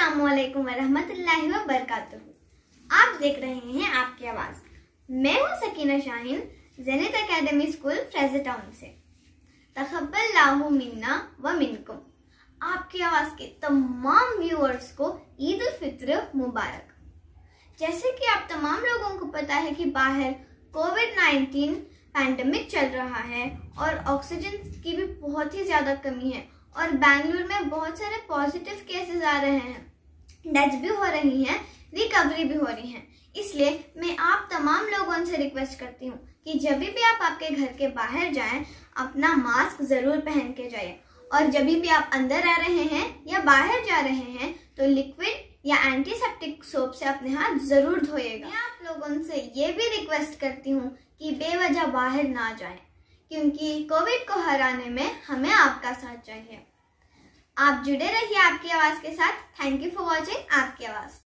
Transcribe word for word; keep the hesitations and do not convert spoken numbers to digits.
अस्सलामुअलैकुम वरहमतुल्लाहि वबरकातुहू। आप देख रहे हैं आपकी आवाज। मैं हूं Sakina Shaheen, Zenith academy school Fraser Town से। तक़ब्बलल्लाहु मिन्ना व मिनकुम। आपकी आवाज के तमाम व्यूअर्स को ईद उल फित्र मुबारक। जैसे कि आप तमाम लोगों को पता है कि बाहर कोविड नाइन्टीन पैंडेमिक चल रहा है और ऑक्सीजन की भी बहुत ही ज्यादा कमी है और बेंगलुरु में बहुत सारे पॉजिटिव केसेस आ रहे हैं, डेथ्स भी हो रही हैं, रिकवरी भी हो रही है। इसलिए मैं आप तमाम लोगों से रिक्वेस्ट करती हूँ कि जब भी आप आपके घर के बाहर जाएं, अपना मास्क जरूर पहन के जाइए और जब भी आप अंदर आ रहे हैं या बाहर जा रहे हैं तो लिक्विड या एंटीसेप्टिक सोप से अपने हाथ जरूर धोइएगा। मैं आप लोगों से ये भी रिक्वेस्ट करती हूँ कि बेवजह बाहर ना जाएं, क्योंकि कोविड को हराने में हमें आपका साथ चाहिए। आप जुड़े रहिए आपकी आवाज के साथ। थैंक यू फॉर वॉचिंग आपकी आवाज।